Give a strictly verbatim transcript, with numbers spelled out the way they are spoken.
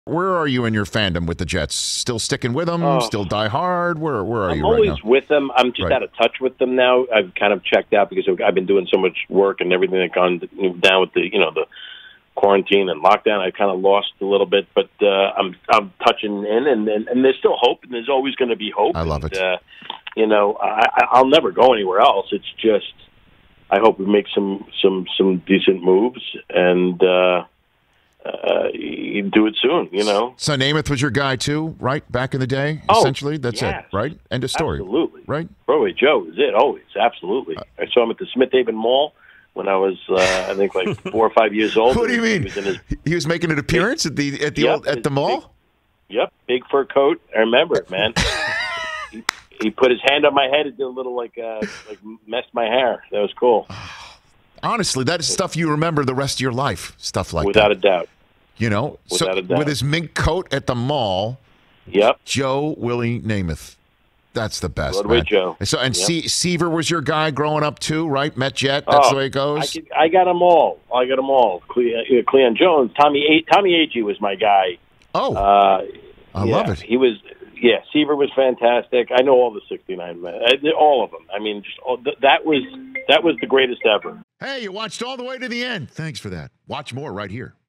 Where are you in your fandom with the Jets? Still sticking with them? Oh. Still die hard? Where Where are I'm you always right now? with them. I'm just Right. out of touch with them now. I've kind of checked out because I've been doing so much work and everything that gone down with the you know the quarantine and lockdown. I kind of lost a little bit, but uh, I'm I'm touching in, and, and and there's still hope, and there's always going to be hope. I love and, it. Uh, you know, I, I'll never go anywhere else. It's just I hope we make some some some decent moves and. Uh, Uh, you do it soon, you know. So Namath was your guy too, right? Back in the day, Oh, essentially. That's yes. it, right? End of story. Absolutely, right? Broadway Joe is it always? Absolutely. Uh, I saw him at the Smith Haven Mall when I was, uh, I think, like four or five years old. What do you mean? He was, in his, he was making an appearance at the at the yep, old at the mall. Big, yep, big fur coat. I remember it, man. he, he put his hand on my head and did a little like uh, like messed my hair. That was cool. Honestly, that is stuff you remember the rest of your life. Stuff like Without that. a doubt. You know, Without so a doubt. with his mink coat at the mall. Yep. Joe Willie Namath. That's the best. Broadway man. Joe. So and Yep. Se- Seaver was your guy growing up too, right? Met Jet. That's oh, the way it goes. I, could, I got them all. I got them all. Cle- uh, Cleon Jones, Tommy A- Tommy Agee was my guy. Oh, uh, I yeah, love it. He was. Yeah, Seaver was fantastic. I know all the sixty-nine men, all of them. I mean, just all, that was that was the greatest ever. Hey, you watched all the way to the end. Thanks for that. Watch more right here.